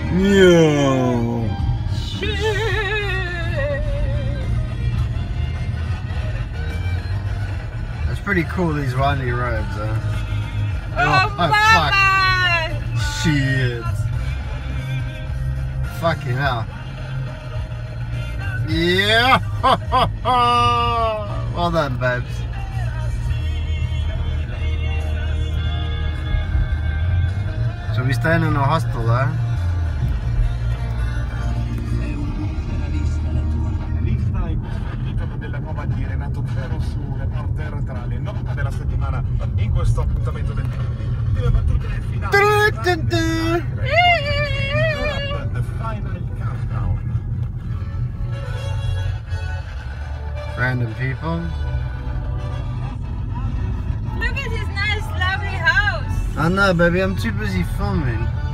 Yo. That's pretty cool, these windy roads, huh? Oh, fuck. Shit. Fucking hell. Yeah. Well done, babes. So we staying in a hostel, huh? Della nuova di Renato Zero su Reporter tra le 9 della settimana in questo appuntamento del due battute nel finale. The final countdown. Random people. Look at his nice, lovely house. I know, baby. I'm too busy filming.